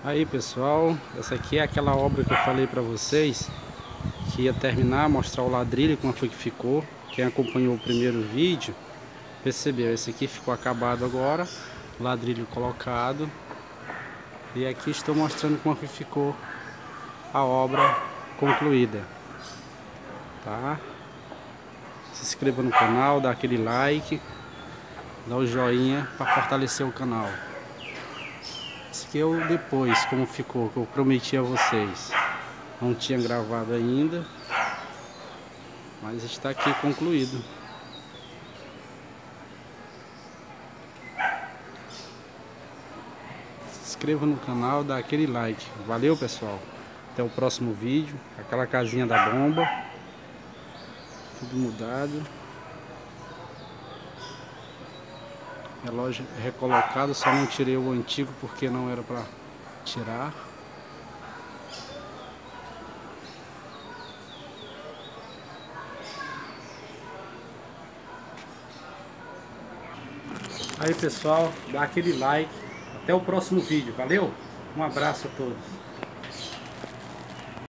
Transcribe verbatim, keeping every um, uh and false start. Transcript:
Aí pessoal, essa aqui é aquela obra que eu falei para vocês que ia terminar, mostrar o ladrilho como foi que ficou. Quem acompanhou o primeiro vídeo percebeu, esse aqui ficou acabado agora, ladrilho colocado, e aqui estou mostrando como que ficou a obra concluída, tá? Se inscreva no canal, dá aquele like, dá o joinha para fortalecer o canal. Esse aqui é o depois, como ficou, que eu prometi a vocês. Não tinha gravado ainda, mas está aqui concluído. Se inscreva no canal, dá aquele like. Valeu pessoal, até o próximo vídeo. Aquela casinha da bomba, tudo mudado. Relógio recolocado, só não tirei o antigo porque não era para tirar. Aí pessoal, dá aquele like. Até o próximo vídeo, valeu? Um abraço a todos.